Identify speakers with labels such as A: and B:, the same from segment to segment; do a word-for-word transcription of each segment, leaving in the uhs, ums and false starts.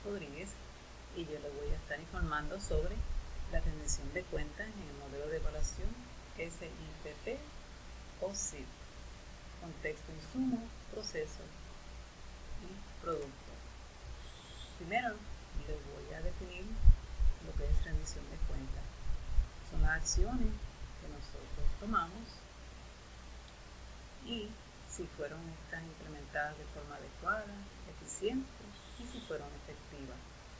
A: Rodríguez y yo le voy a estar informando sobre la rendición de cuentas en el modelo de evaluación S I P P o S I P, contexto, insumo, proceso y producto. Primero les voy a definir lo que es rendición de cuentas. Son las acciones que nosotros tomamos y si fueron estas implementadas de forma adecuada, eficiente y si fueron efectivas.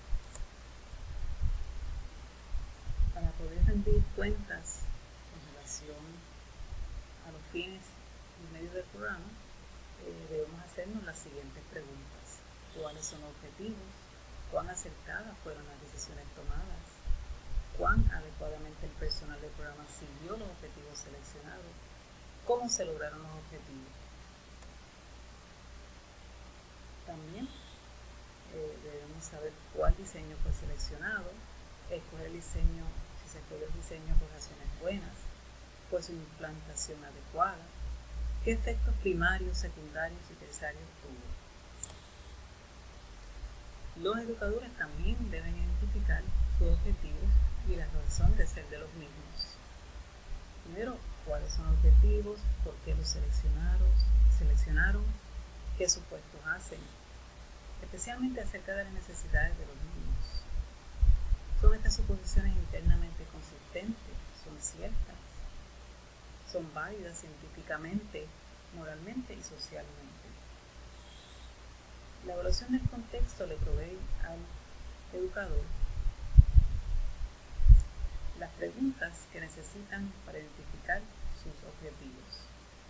A: Para poder rendir cuentas en relación a los fines y medios del programa, eh, debemos hacernos las siguientes preguntas. ¿Cuáles son los objetivos? ¿Cuán acertadas fueron las decisiones tomadas? ¿Cuán adecuadamente el personal del programa siguió los objetivos seleccionados? ¿Cómo se lograron los objetivos? También eh, debemos saber cuál diseño fue seleccionado, escoger el diseño, si se escogió el diseño por razones buenas, fue su implantación adecuada, qué efectos primarios, secundarios y terciarios tuvo. Los educadores también deben identificar sus objetivos y la razón de ser de los mismos. Primero, cuáles son los objetivos, por qué los seleccionaron, seleccionaron, qué supuestos hacen, especialmente acerca de las necesidades de los niños. ¿Son estas suposiciones internamente consistentes? ¿Son ciertas? ¿Son válidas científicamente, moralmente y socialmente? La evaluación del contexto le provee al educador las preguntas que necesitan para identificar sus objetivos.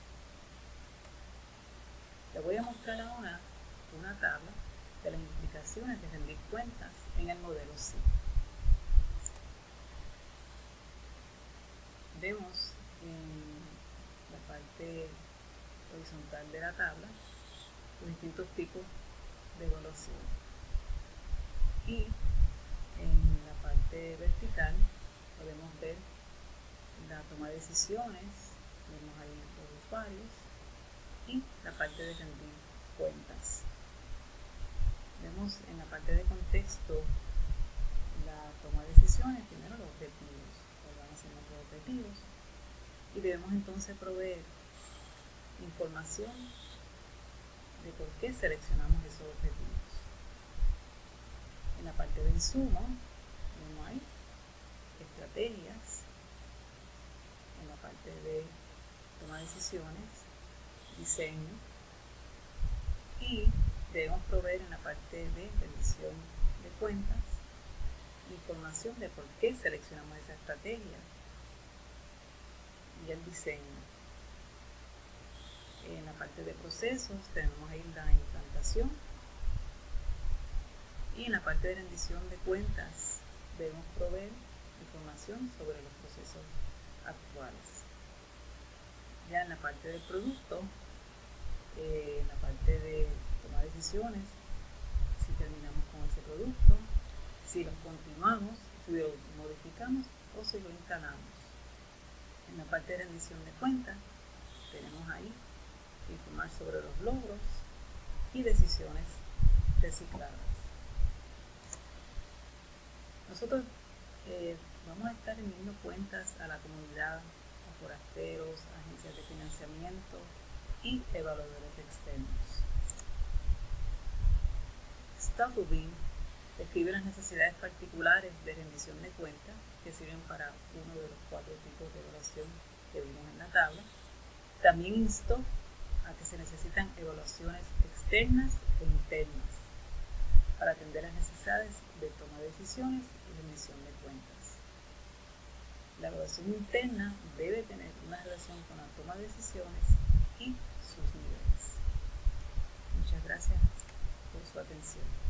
A: Le voy a mostrar ahora una tabla de las implicaciones de rendir cuentas en el modelo S I P. Vemos en la parte horizontal de la tabla los distintos tipos de evaluación y en la parte vertical podemos ver la toma de decisiones, vemos ahí los usuarios y la parte de rendir cuentas. Vemos en la parte de contexto la toma de decisiones, primero los objetivos, cuáles van a ser nuestros objetivos y debemos entonces proveer información de por qué seleccionamos esos objetivos. En la parte de insumo, vemos ahí estrategias, en la parte de toma de decisiones, diseño y debemos proveer en la parte de rendición de cuentas información de por qué seleccionamos esa estrategia y el diseño. En la parte de procesos tenemos ahí la implantación y en la parte de rendición de cuentas debemos proveer información sobre los procesos actuales. Ya en la parte del producto, eh, en la parte de tomar decisiones, si terminamos con ese producto, si lo continuamos, si lo modificamos o si lo instalamos. En la parte de rendición de cuentas tenemos ahí informar sobre los logros y decisiones recicladas. Nosotros eh, vamos a estar rendiendo cuentas a la comunidad, a forasteros, agencias de financiamiento y evaluadores externos. Stuffelbeam describe las necesidades particulares de rendición de cuentas que sirven para uno de los cuatro tipos de evaluación que vimos en la tabla. También instó a que se necesitan evaluaciones externas e internas para atender las necesidades de toma de decisiones y rendición de cuentas. La evaluación interna debe tener una relación con la toma de decisiones y sus niveles. Muchas gracias por su atención.